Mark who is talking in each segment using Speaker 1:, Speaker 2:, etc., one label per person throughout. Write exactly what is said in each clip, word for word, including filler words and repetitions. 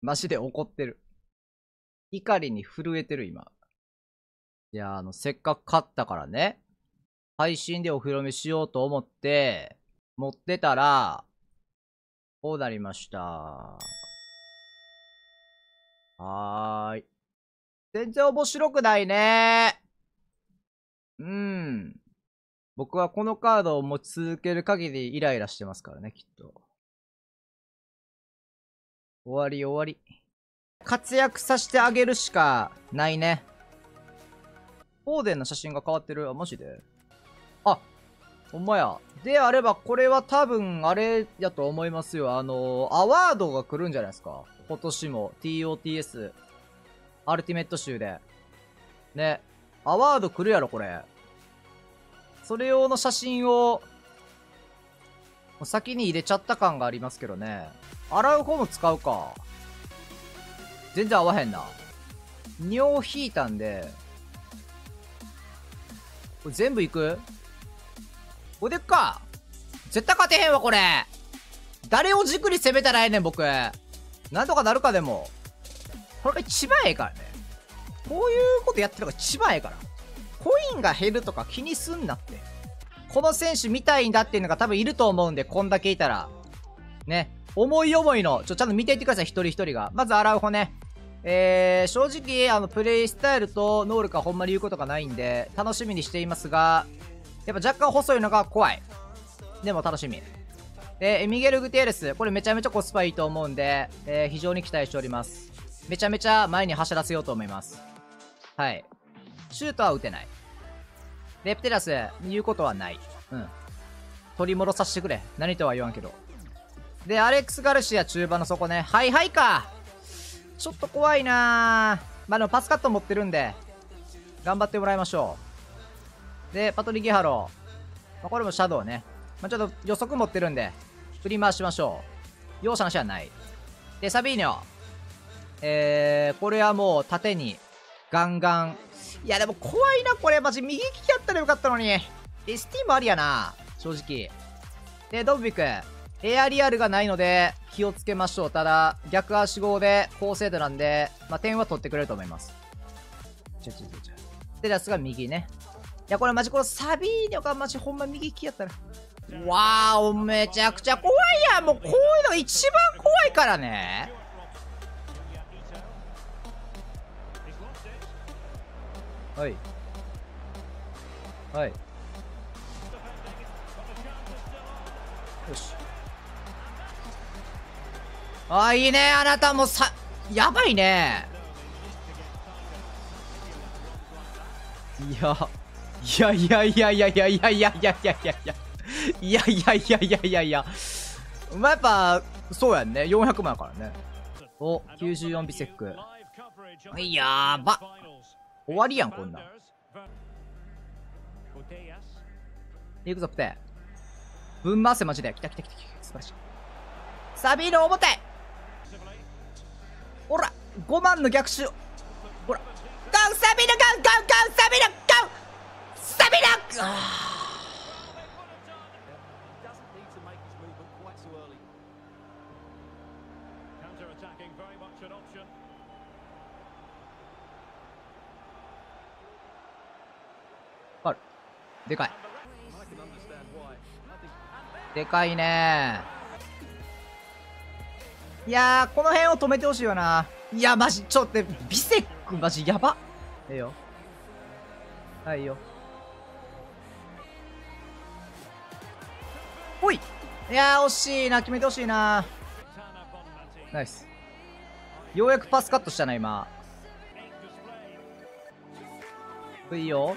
Speaker 1: マジで怒ってる。怒りに震えてる、今。いや、あの、せっかく勝ったからね。配信でお披露目しようと思って、持ってたら、こうなりました。はーい。全然面白くないね。うん。僕はこのカードを持ち続ける限りイライラしてますからね、きっと。終わり終わり。活躍させてあげるしかないね。オーデンの写真が変わってる。あ、マジで？あ、ほんまや。であれば、これは多分、あれやと思いますよ。あのー、アワードが来るんじゃないですか。今年も。ティーオーティーエス。アルティメット集で。ね。アワード来るやろ、これ。それ用の写真を、先に入れちゃった感がありますけどね。洗う方も使うか。全然合わへんな。尿引いたんで、これ全部いく？これでっか。絶対勝てへんわ、これ。誰を軸に攻めたらええねん、僕。なんとかなるか、でも。これが一番ええからね。こういうことやってるのが一番ええから。コインが減るとか気にすんなって。この選手見たいんだっていうのが多分いると思うんで、こんだけいたら。ね。思い思いの、ちょ、ちゃんと見ていってください、一人一人が。まず、洗う方ね。えー、正直、あの、プレイスタイルと能力はほんまに言うことがないんで、楽しみにしていますが、やっぱ若干細いのが怖い。でも楽しみ。で、ミゲル・グティエレス。これめちゃめちゃコスパいいと思うんで、えー、非常に期待しております。めちゃめちゃ前に走らせようと思います。はい。シュートは打てない。レプテラス、言うことはない。うん。取り戻させてくれ。何とは言わんけど。で、アレックス・ガルシア中盤の底ね。はいはいか。ちょっと怖いなぁ。まあでもパスカット持ってるんで、頑張ってもらいましょう。で、パトリ・ギハロー。まあ、これもシャドウね。まあ、ちょっと予測持ってるんで、振り回しましょう。容赦なしはない。で、サビーニョ。えー、これはもう縦に、ガンガン。いや、でも怖いな、これ。マジ右利きやったらよかったのに。エスティー もありやな。正直。で、ドブビク。エアリアルがないので、気をつけましょう。ただ、逆足号で高精度なんで、まあ、点は取ってくれると思います。ちょちょちょちょ。テラスが右ね。いや、これマジ、このサビーニョがマジほんま右利きやったら。わーお、めちゃくちゃ怖いやん。もうこういうのが一番怖いからね。はい。はい。よし。あー、いいね。あなたもさ、やばいね。いや、いやいやいやいやいやいやいやいやいやいやいやいやいやいやいやいやいや。まあ、やっぱ、そうやんね。よんひゃくまんやからね。お、きゅうじゅうよんビセック。やば。終わりやん、こんなん。いくぞ、プテ。ぶん回せ、マジで。来た来た来た来た。素晴らしい。サビーの表。ほら、ごまんの逆襲。ほら。ガン、サビーのガン、ガン、ガン、サビーのガンサビーのある。でかい。でかいねー。いやー、この辺を止めてほしいよな。いや、マジ、ちょっと、ビセック、マジ、やば。ええよ。はい、いいよ。ほい。いやー、惜しいな。決めてほしいな。ナイス。ようやくパスカットしたな、今。いいよ。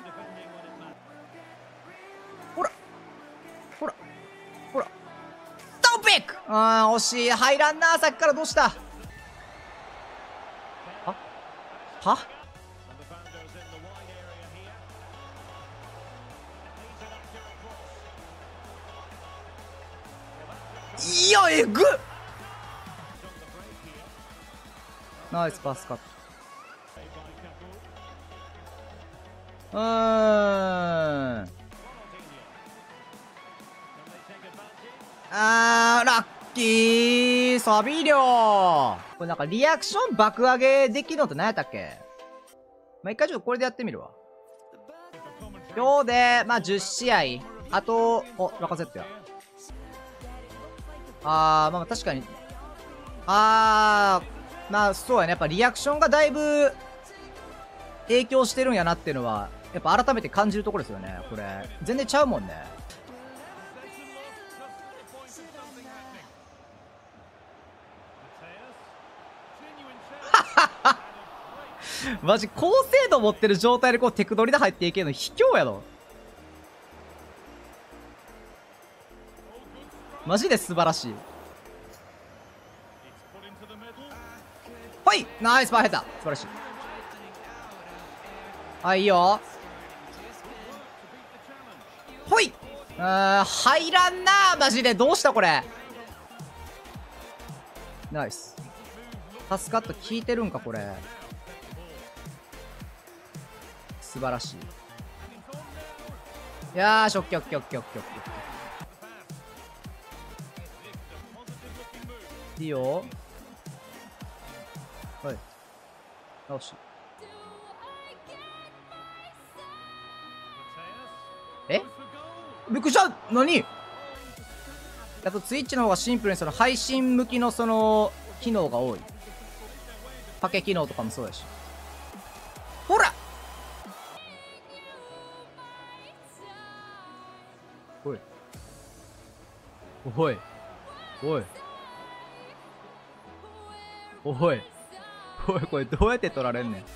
Speaker 1: ほら。ほら。ほら。ドンピック。あー、惜しい。入らんな。さっきからどうした。ははいや、えぐっ。ナイスパスカット。うーん。あー、ラッキー。サビリョー。 これなんかリアクション爆上げできるのって何やったっけ？まあ、一回ちょっとこれでやってみるわ。今日で、まあ、じゅっしあい。あと、お、ラカゼットや。あー、まあ確かに。あー、まあそうやね。やっぱリアクションがだいぶ影響してるんやなっていうのは、やっぱ改めて感じるところですよね。これ。全然ちゃうもんね。マジ高精度持ってる状態でこうテクノリで入っていけるの卑怯やろ。マジで素晴らしい。はい、ナイスパーヘッダー、素晴らしい。はい、いいよ。ほい。うーん、入らんなー、マジで。どうしたこれ。ナイス。パスカット効いてるんかこれ。素晴らしい。いやーし、オッケーオッケーオッケーオッケーオッケー。いいよ。はい。よし。え？びっくりした。何？あとツイッチの方がシンプルにその配信向きのその機能が多い。パケ機能とかもそうだし。ほら！おい。おい。おい。おい。おい、これどうやって取られんねん。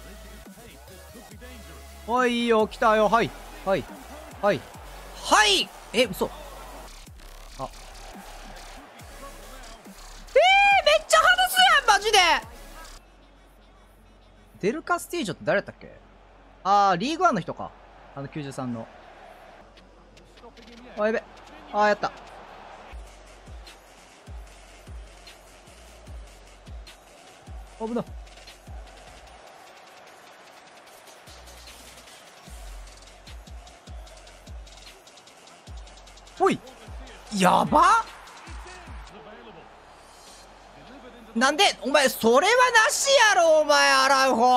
Speaker 1: はい、いいよ、来たよ、はい。はい。はい。はいえ、嘘。あ。えー、めっちゃ外すやん、マジでデルカスティージョって誰やったっけ？あー、リーグワンの人か。あのきゅうじゅうさんの。あ、やべ。あー、やった。危ない。ほい。やば。なんでお前それはなしやろお前アラウホ。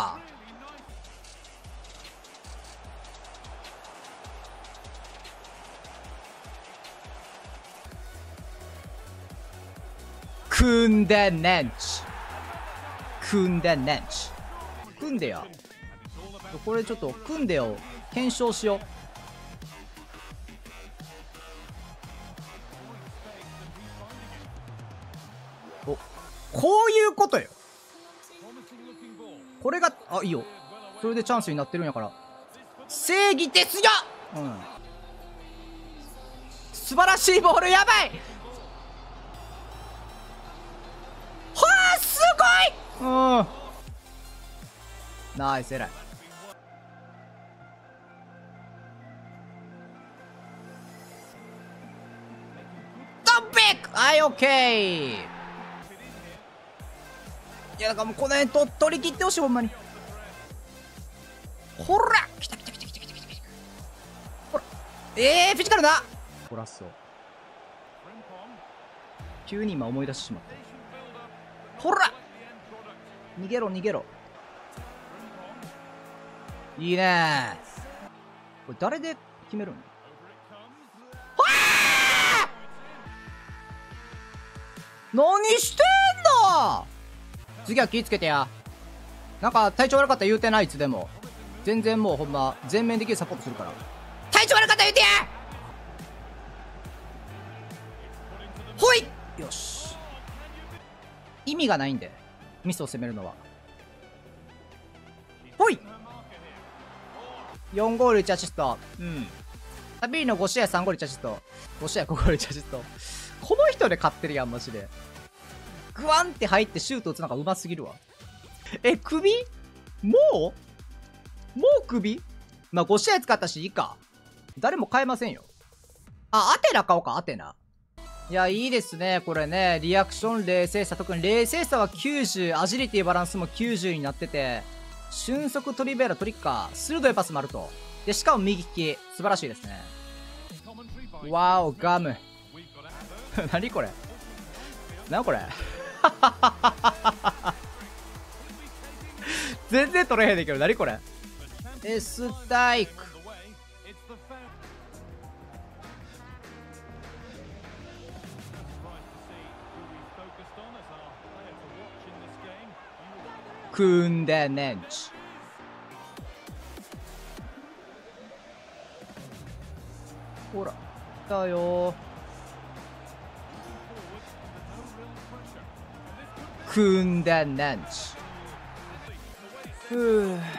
Speaker 1: 組んでねんち組んでねんち組んでや。これちょっと組んでよ。検証しよう。お、こういうことよ。これが、あ、いいよ。それでチャンスになってるんやから。正義ですよ。うん。素晴らしいボール、やばい。はあ、すごい。うん。ナイス、偉い。トンピック。はい、オッケー。いや、だからもうこの辺と取り切ってほしい、ほんまに。ほら来た来た来た来た来た来た来た。ほら。えー、フィジカルな。ほらそう。急に今思い出してしまった。ほら逃げろ逃げろ。いいねー。これ誰で決めるん？はあ！何してんの？次は気ぃつけてや。なんか体調悪かったら言うてない。いつでも全然もうほんま全面的にサポートするから。体調悪かったら言うてや。ほい。よし。意味がないんでミスを攻めるのは。ほい。よんゴールいちアシスト。うん。タビーのご試合さんゴールいちアシスト。ご試合ごゴールいちアシスト。この人で勝ってるやんマジで。グワンって入ってシュート打つのがうますぎるわ。え、首？もうもう首？まあ、ご試合使ったしいいか。誰も変えませんよ。あ、アテナ買おうか、アテナ。いや、いいですね、これね。リアクション、冷静さ。特に冷静さはきゅうじゅう、アジリティバランスもきゅうじゅうになってて、俊足、トリベーラ、トリッカー、鋭いパスもあると。で、しかも右利き。素晴らしいですね。わお、ガム。何これ。何これ。 全然取れへんねんけど、何これ。エスタイク。クンデネンチ。ほら、来たよ。クンデネンチ。ふぅ。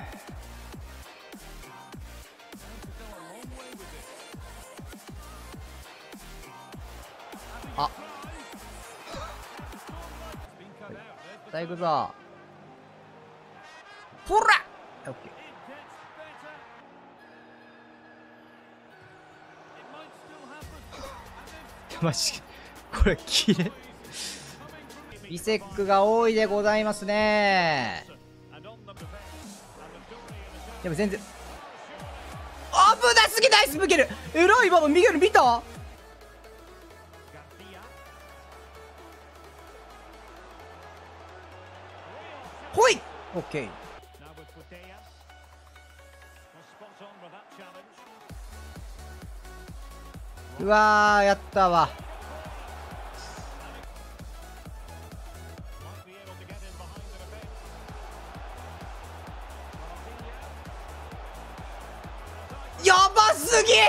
Speaker 1: あ。さあ行くぞ。ほら！オッケー。マジこれきれい。リセックが多いでございますね。でも全然危なすぎ。ナイスミゲル。えらい。今のミゲル見た？ほい。オッケー。うわー、やったわ。やばすぎ。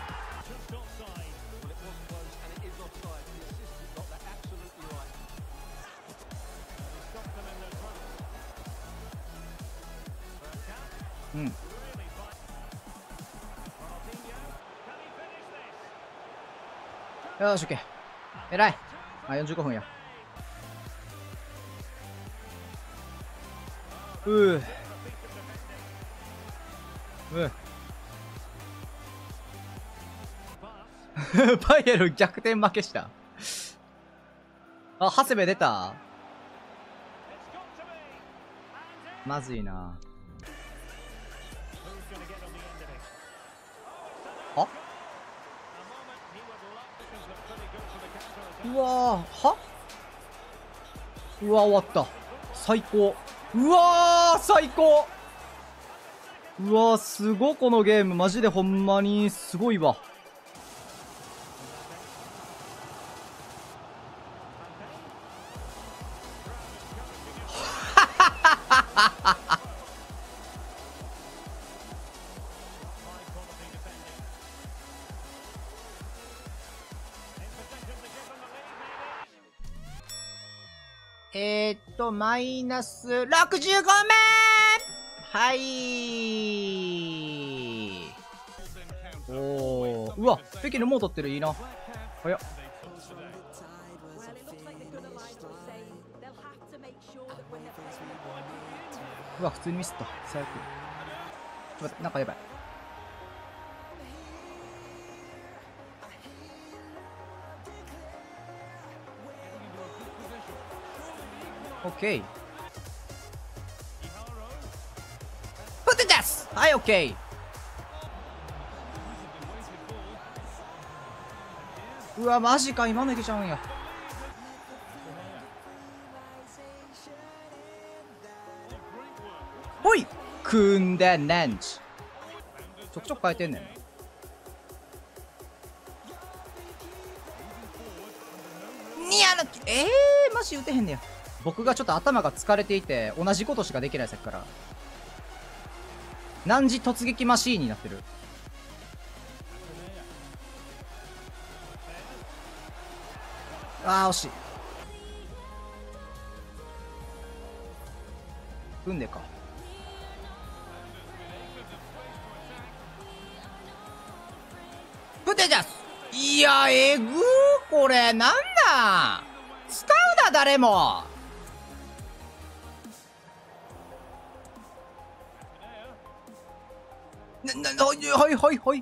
Speaker 1: うん。よし、オッケー。えらい。あ、よんじゅうごふんや。うう。うう。バイエルン逆転負けした。あ、長谷部出た。まずいな。あ、うわー、はうわ、終わった。最高。うわー、最高。うわー、すご、このゲーム。マジでほんまにすごいわ。えーっと、マイナスろくじゅうごめん。はい。おー。うわ、ペケルもう取ってる。いいな。早っ。うわ、普通にミスった。最悪。ちょっと待って、なんかやばい。オッケー。プテです。はい、オッケー。うわ、マジか。今のいけちゃうんや。ほい。くんでねんち。ちょくちょく変えてんねん。にやる。ええー、マジ打てへんねや。僕がちょっと頭が疲れていて、同じことしかできないさっきから。何時突撃マシーンになってる。あー、惜しい。組んでか。プテジャス。いや、えぐー、これ。なんだ使うな、誰も。な、な、な、はいはいはいはい。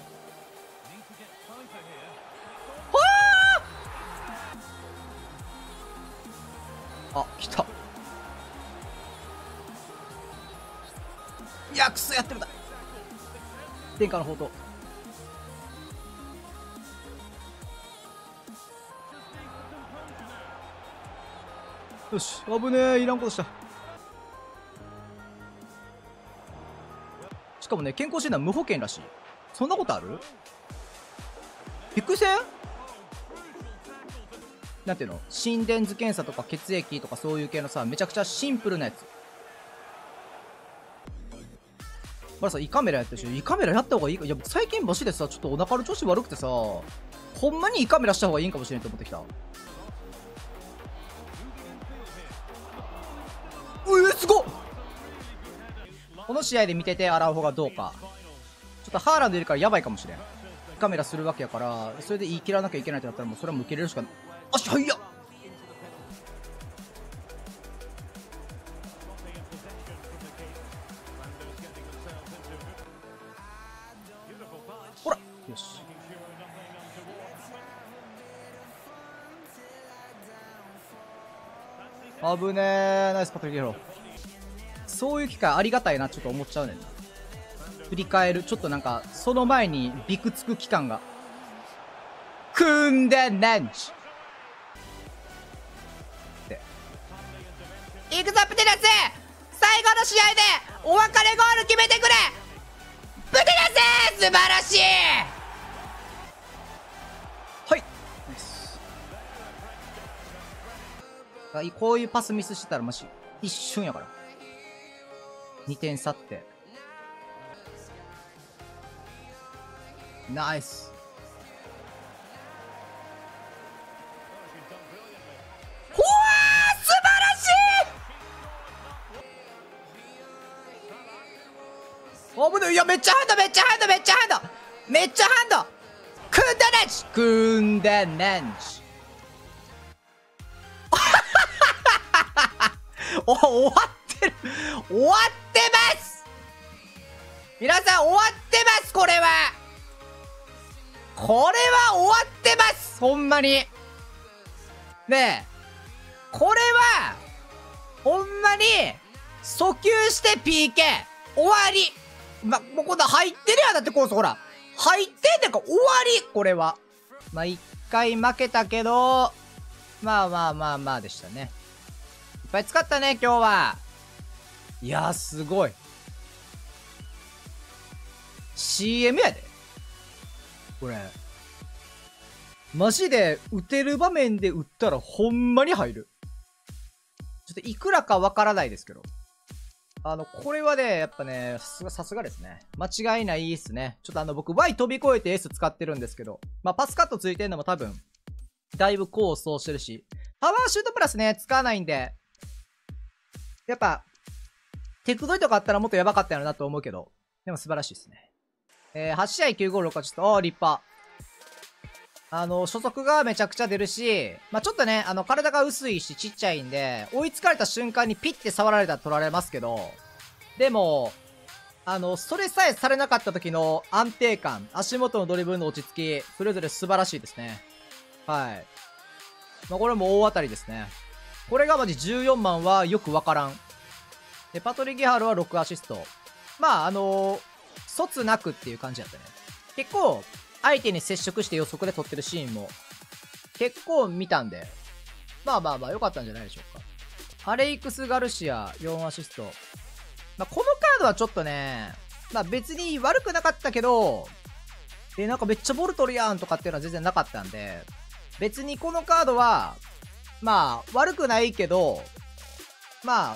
Speaker 1: あ、来た。いや、クソやってるだ。天下の宝刀。 よし、危ねえ、いらんことした。しかもね、健康診断無保険らしい。そんなことある？びっくりせん？なんていうの？心電図検査とか血液とかそういう系のさ、めちゃくちゃシンプルなやつ。まださ、胃カメラやってるし、胃カメラやった方がいいか。いや、最近マジでさ、ちょっとお腹の調子悪くてさ、ほんまに胃カメラした方がいいんかもしれんと思ってきた。うえ、すごっ！この試合で見てて、アラオホがどうか。ちょっとハーランドいるからやばいかもしれん。胃カメラするわけやから、それで言い切らなきゃいけないってなったら、もうそれはもう受け入れるしかない。足速っ！ほら！よし。危ねえ、ナイスパトリゲロ。そういう機会ありがたいな、ちょっと思っちゃうねんな。振り返る、ちょっとなんか、その前にビクつく期間が。組んでねんちって。いくぞ、プテナス！最後の試合で、お別れゴール決めてくれ！プテナス！素晴らしい！はい。ナイス。あ、こういうパスミスしてたらマジ、一瞬やから。にてん差って。ナイス。ほわー、素晴らしい！危ない。いや、めっちゃハンド、めっちゃハンド、めっちゃハンド、めっちゃハンド。組んでねんち、組んでねんち。お、終わってる。終わってます。皆さん終わってます。これはこれは終わってます。ほんまにねえ、これはほんまに訴求して ピーケー 終わり。ま、もうこんな入ってるやん。だってコースほら入ってんねんから終わり。これはまあ一回負けたけど、まあまあまあまあでしたね。いっぱい使ったね今日は。いやーすごい シーエム やでこれ。マジで打てる場面で打ったらほんまに入る。ちょっといくらかわからないですけど、あのこれはねやっぱね、さすがさすがですね。間違いないっすね。ちょっとあの僕 Y 飛び越えて S 使ってるんですけど、まあパスカットついてるのも多分だいぶ功を奏してるし、パワーシュートプラスね使わないんで、やっぱテクドイとかあったらもっとやばかったよなと思うけど、でも素晴らしいですね。えー、はち試合きゅうゴールろくはちと、あー立派。あの初速がめちゃくちゃ出るし、まあ、ちょっとねあの体が薄いしちっちゃいんで、追いつかれた瞬間にピッて触られたら取られますけど、でもあのそれさえされなかった時の安定感、足元のドリブルの落ち着き、それぞれ素晴らしいですね。はい。まあ、これも大当たりですね。これがマジじゅうよんまんはよくわからん。でパトリ・ギハルはろくアシスト。まああのー、卒なくっていう感じだったね。結構相手に接触して予測で撮ってるシーンも結構見たんで、まあまあまあ良かったんじゃないでしょうか。アレイクス・ガルシアよんアシスト。まあ、このカードはちょっとね、まあ別に悪くなかったけど、え、なんかめっちゃボルトるやんとかっていうのは全然なかったんで、別にこのカードは、まあ悪くないけど、まあ、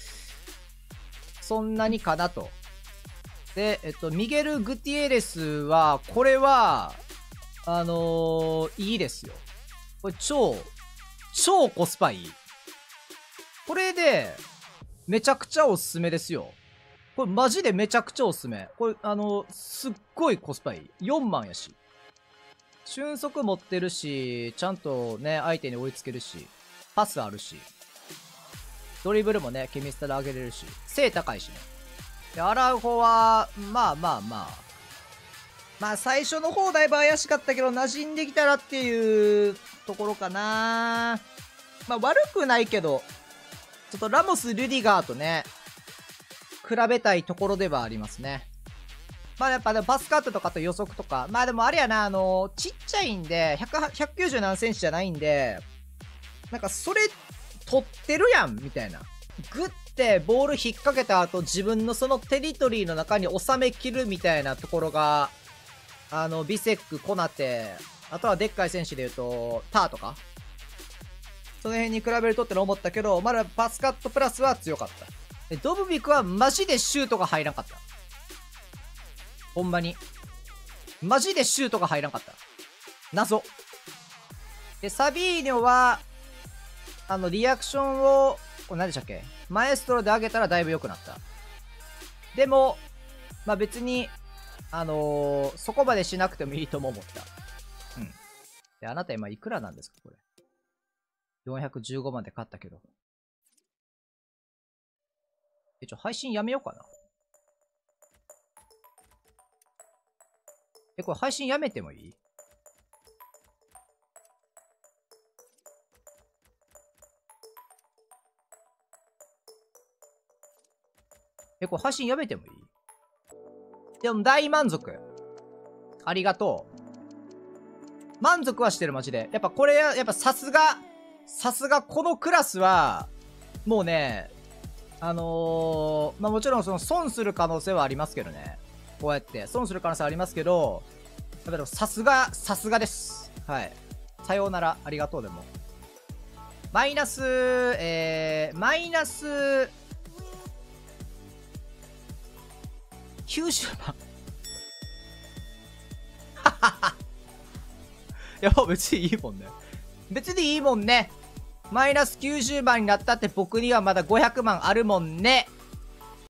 Speaker 1: そんなにかなと。で、えっと、ミゲル・グティエレスは、これは、あのー、いいですよ。これ超、超コスパいい。これで、めちゃくちゃおすすめですよ。これマジでめちゃくちゃおすすめ。これ、あのー、すっごいコスパいい。よんまんやし。俊足持ってるし、ちゃんとね、相手に追いつけるし、パスあるし、ドリブルもね、ケミスタで上げれるし、背高いしね。で、アラウホは、まあまあまあ。まあ最初の方だいぶ怪しかったけど、馴染んできたらっていうところかな。まあ悪くないけど、ちょっとラモス・ルディガーとね、比べたいところではありますね。まあやっぱでもパスカットとかと予測とか、まあでもあれやな、あのー、ちっちゃいんで、ひゃく、ひゃくきゅうじゅう何センチじゃないんで、なんかそれ取ってるやんみたいな。グッてボール引っ掛けた後、自分のそのテリトリーの中に収めきるみたいなところが、あの、ビセック、コナテ、あとはでっかい選手で言うと、ターとか。その辺に比べるとっての思ったけど、まだパスカットプラスは強かった。で、ドブビクはマジでシュートが入らんかった。ほんまに。マジでシュートが入らんかった。謎。で、サビーニョは、あの、リアクションを、これ何でしたっけ？マエストロで上げたらだいぶ良くなった。でも、まあ別に、あのー、そこまでしなくてもいいとも思った。うん。で、あなた今いくらなんですかこれ。よんひゃくじゅうごまんで買ったけど。え、ちょ、配信やめようかな。え、これ配信やめてもいい？え、これ配信やめてもいい？でも大満足。ありがとう。満足はしてるマジで。やっぱこれ、やっぱさすが、さすがこのクラスは、もうね、あのー、まあもちろんその損する可能性はありますけどね。こうやって損する可能性はありますけど、やっぱさすが、さすがです。はい。さようなら、ありがとうでも。マイナス、えー、マイナス、きゅうじゅうまん。いや、もう別にいいもんね。別にいいもんね。マイナスきゅうじゅうまんになったって僕にはまだごひゃくまんあるもんね。